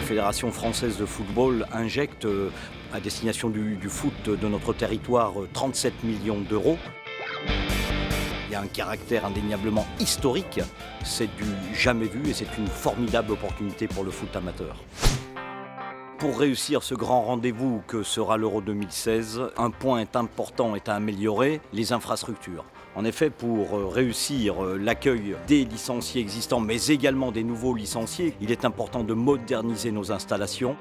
Fédération française de football injecte à destination du foot de notre territoire 37 millions d'euros. Il y a un caractère indéniablement historique, c'est du jamais vu et c'est une formidable opportunité pour le foot amateur. Pour réussir ce grand rendez-vous que sera l'Euro 2016, un point important est à améliorer, les infrastructures. En effet, pour réussir l'accueil des licenciés existants, mais également des nouveaux licenciés, il est important de moderniser nos installations.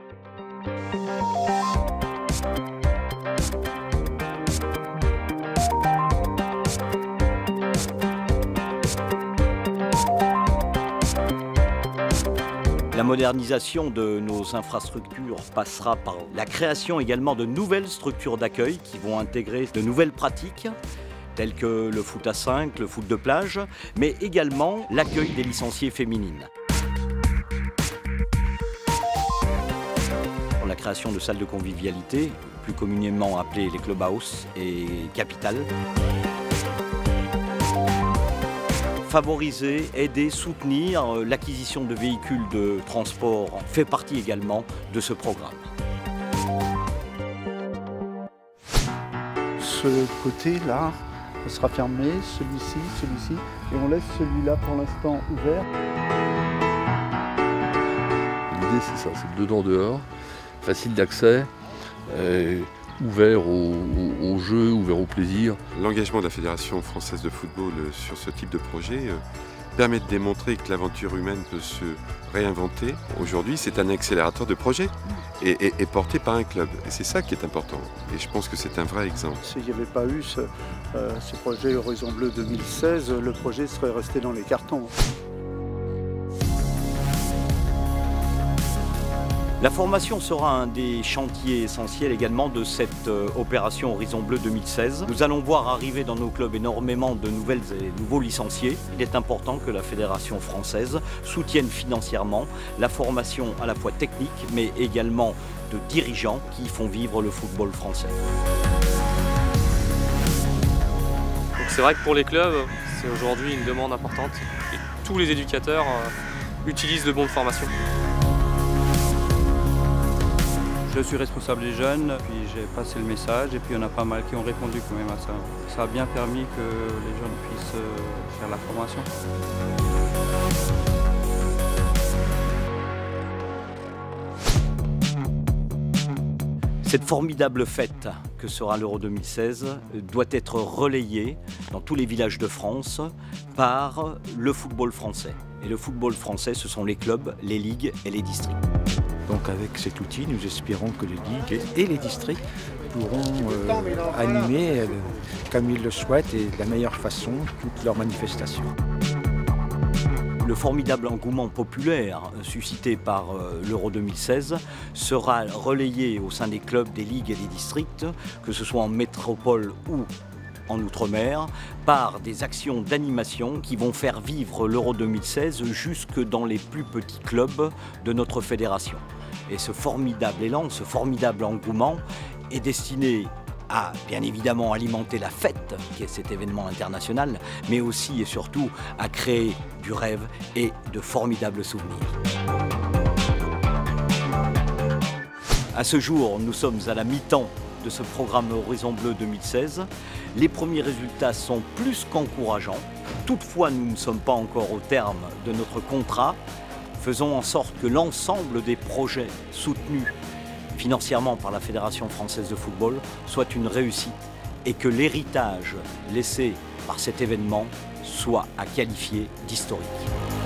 La modernisation de nos infrastructures passera par la création également de nouvelles structures d'accueil qui vont intégrer de nouvelles pratiques telles que le foot à 5, le foot de plage, mais également l'accueil des licenciés féminines. Pour la création de salles de convivialité, plus communément appelées les clubhouse et capitales. Favoriser, aider, soutenir l'acquisition de véhicules de transport fait partie également de ce programme. Ce côté-là sera fermé, celui-ci, et on laisse celui-là pour l'instant ouvert. L'idée c'est ça, c'est dedans-dehors, facile d'accès. Ouvert au jeu, ouvert au plaisir. L'engagement de la Fédération française de football sur ce type de projet permet de démontrer que l'aventure humaine peut se réinventer. Aujourd'hui, c'est un accélérateur de projet et porté par un club. Et c'est ça qui est important. Et je pense que c'est un vrai exemple. S'il n'y avait pas eu ce projet Horizon Bleu 2016, le projet serait resté dans les cartons. La formation sera un des chantiers essentiels également de cette opération Horizon Bleu 2016. Nous allons voir arriver dans nos clubs énormément de nouvelles et nouveaux licenciés. Il est important que la Fédération française soutienne financièrement la formation à la fois technique mais également de dirigeants qui font vivre le football français. C'est vrai que pour les clubs, c'est aujourd'hui une demande importante et tous les éducateurs utilisent de bons de formation. Je suis responsable des jeunes, puis j'ai passé le message et puis il y en a pas mal qui ont répondu quand même à ça. Ça a bien permis que les jeunes puissent faire la formation. Cette formidable fête que sera l'Euro 2016 doit être relayée dans tous les villages de France par le football français. Et le football français, ce sont les clubs, les ligues et les districts. Donc avec cet outil, nous espérons que les ligues et les districts pourront animer, comme ils le souhaitent et de la meilleure façon, toutes leurs manifestations. Le formidable engouement populaire suscité par l'Euro 2016 sera relayé au sein des clubs, des ligues et des districts, que ce soit en métropole ou en Outre-mer, par des actions d'animation qui vont faire vivre l'Euro 2016 jusque dans les plus petits clubs de notre fédération. Et ce formidable élan, ce formidable engouement est destiné à, bien évidemment, alimenter la fête, qui est cet événement international, mais aussi et surtout à créer du rêve et de formidables souvenirs. À ce jour, nous sommes à la mi-temps de ce programme Horizon Bleu 2016. Les premiers résultats sont plus qu'encourageants. Toutefois, nous ne sommes pas encore au terme de notre contrat. Faisons en sorte que l'ensemble des projets soutenus financièrement par la Fédération française de football soit une réussite et que l'héritage laissé par cet événement soit à qualifier d'historique.